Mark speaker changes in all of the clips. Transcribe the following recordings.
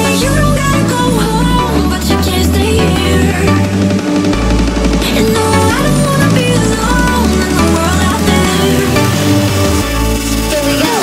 Speaker 1: You don't gotta go home, but you can't stay here. And no, I don't wanna be alone in the world out there. Here we go.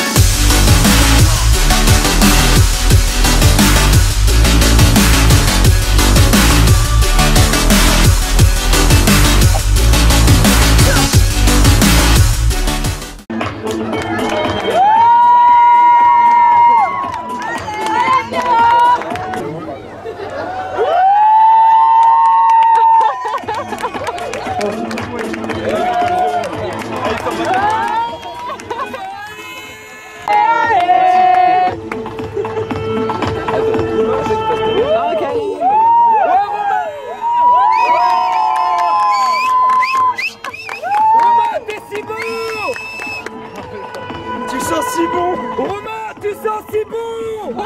Speaker 2: Tu sens si bon! Romain, tu sens si bon!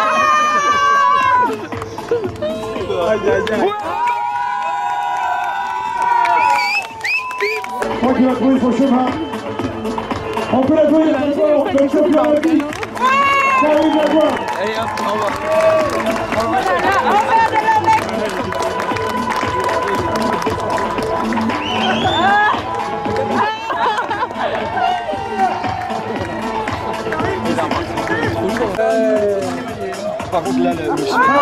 Speaker 2: Aïe aïe aïe!
Speaker 3: Je crois qu'il a trouvé son chemin. On peut la jouer, on peut le champion à la vie. Karine Lavoie.
Speaker 2: Allez hop, au revoir. Par contre là, le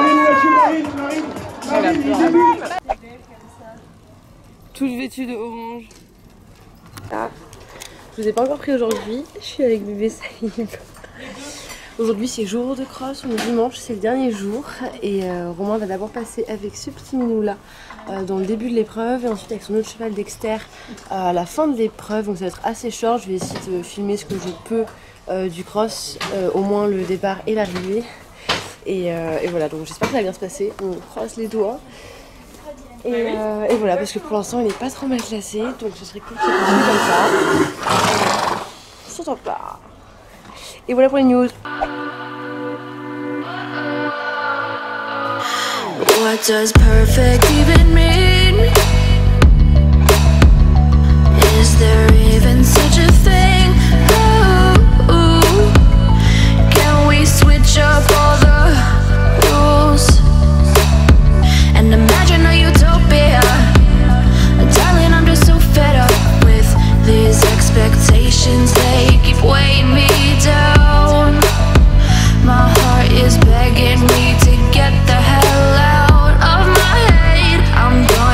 Speaker 4: Toute vêtue de orange. Ah. Je vous ai pas encore pris aujourd'hui, je suis avec bébé Saïb. Aujourd'hui c'est jour de cross, on est dimanche, c'est le dernier jour. Et Romain va d'abord passer avec ce petit minou là dans le début de l'épreuve. Et ensuite avec son autre cheval Dexter à la fin de l'épreuve. Donc ça va être assez short, je vais essayer de filmer ce que je peux du cross, au moins le départ et l'arrivée. Et voilà, donc j'espère que ça va bien se passer, on croise les doigts. Et voilà, parce que pour l'instant il n'est pas trop mal classé, donc ce serait cool qu'il continue comme ça. Surtout pas. Et voilà pour les news.
Speaker 1: What does perfect even mean? Is there even such a thing? Ooh, can we switch up all the rules and imagine a utopia? Darling, I'm just so fed up with these expectations. They keep weighing me down. My heart is begging me to get the hell out of my head. I'm done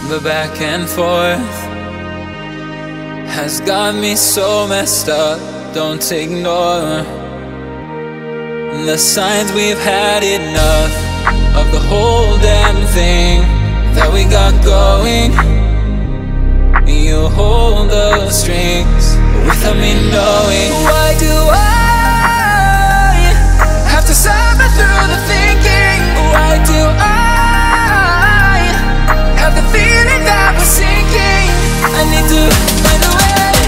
Speaker 5: The back and forth has got me so messed up. Don't ignore the signs. We've had enough of the whole damn thing that we got going. You hold the strings without me knowing. Why do I have to suffer through the thinking? Why do I have the feeling that we're sinking? I need to find a way.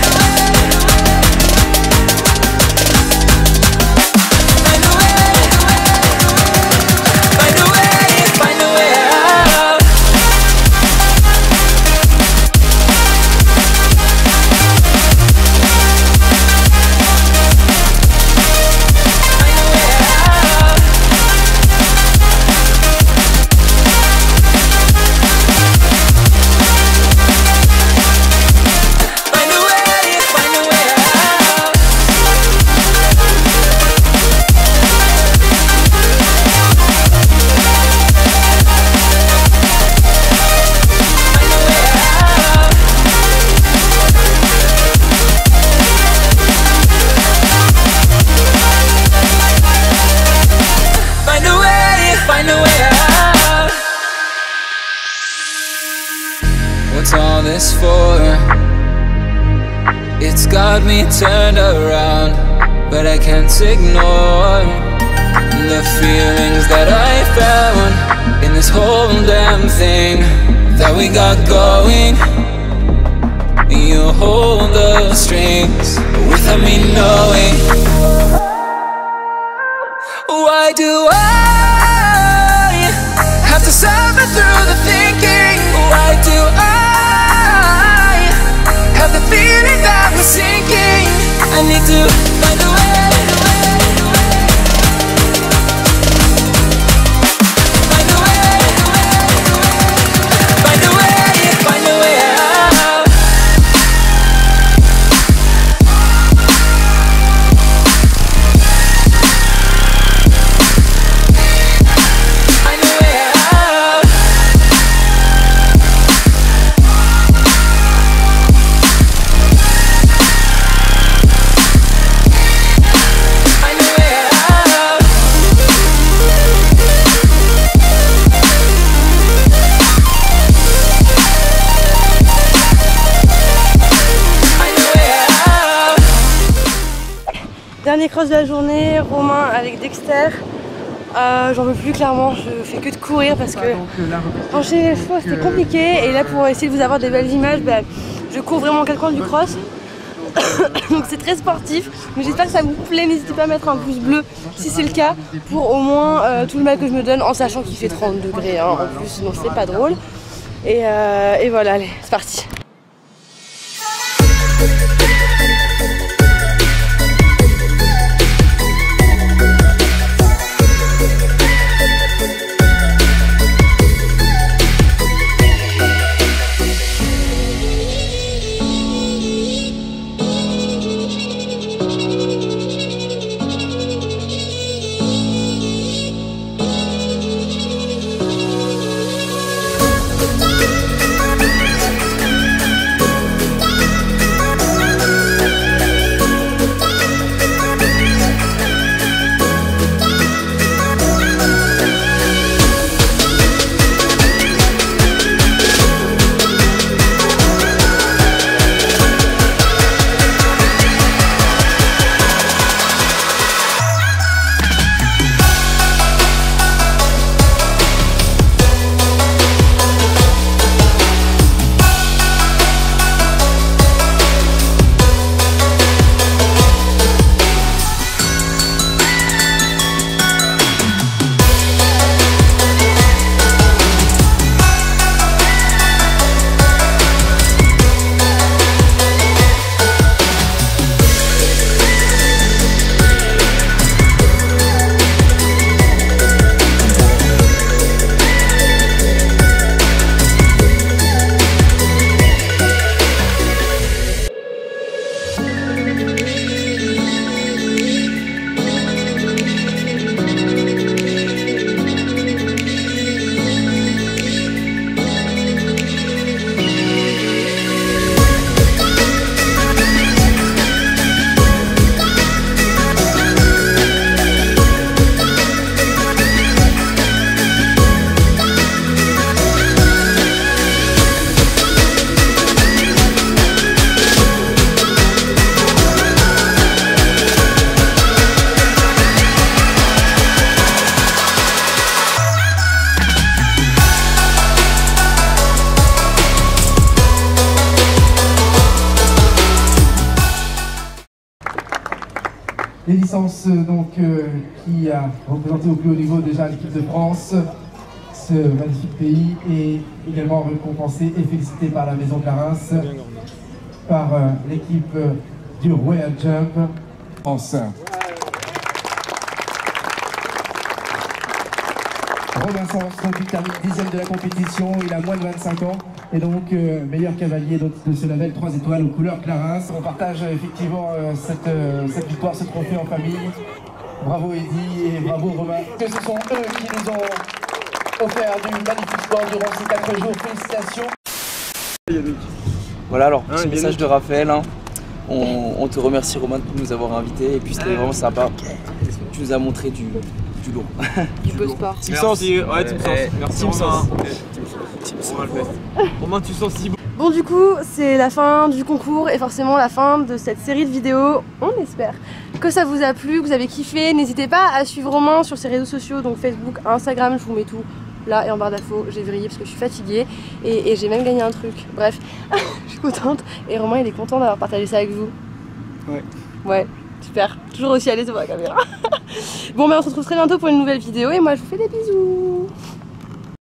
Speaker 5: What's all this for? It's got me turned around, but I can't ignore the feelings that I found in this whole damn thing that we got going. You hold the strings without me knowing. Why do I have to suffer through the thinking? Why do I have the feeling that we're sinking? I need to find a way. Find a way. Find a way. Find a way out. Find a way out.
Speaker 4: Dernier cross de la journée, Romain avec Dexter. J'en veux plus clairement, je fais que de courir parce que enchaîner les fois c'était compliqué et là pour essayer de vous avoir des belles images, je cours vraiment quelqu'un du cross. Donc c'est très sportif, mais j'espère que ça vous plaît. N'hésitez pas à mettre un pouce bleu si c'est le cas pour au moins tout le mal que je me donne, en sachant qu'il fait 30 degrés hein, en plus, donc c'est pas drôle. Et voilà, allez, c'est parti.
Speaker 3: des licences qui a représenté au plus haut niveau déjà l'équipe de France, ce magnifique pays, et également récompensé et félicité par la Maison Clarins, par l'équipe du Royal Jump France. Romain Sens, donc il termine 10e de la compétition, il a moins de 25 ans et donc meilleur cavalier de ce label 3 étoiles aux couleurs Clarins. On partage effectivement cette victoire, ce trophée en famille. Bravo Eddy et bravo Romain. Que ce sont eux qui nous ont offert du magnifique sport durant ces 4 jours. Félicitations.
Speaker 6: Voilà, alors petit message de Raphaël. Hein. On te remercie Romain de nous avoir invités et puis c'était vraiment sympa. Tu nous as montré du lourd.
Speaker 4: Du beau sport.
Speaker 2: Team Sens. Ouais, Team Sens. Merci Romain. Romain, tu sens si bon.
Speaker 4: Bon, du coup, c'est la fin du concours et forcément la fin de cette série de vidéos. On espère que ça vous a plu, que vous avez kiffé. N'hésitez pas à suivre Romain sur ses réseaux sociaux, donc Facebook, Instagram, je vous mets tout là et en barre d'infos. J'ai vrillé parce que je suis fatiguée et j'ai même gagné un truc. Bref, je suis contente et Romain il est content d'avoir partagé ça avec vous. Ouais, super. Toujours aussi à l'aise devant la caméra. Bon, ben on se retrouve très bientôt pour une nouvelle vidéo et moi je vous fais des bisous.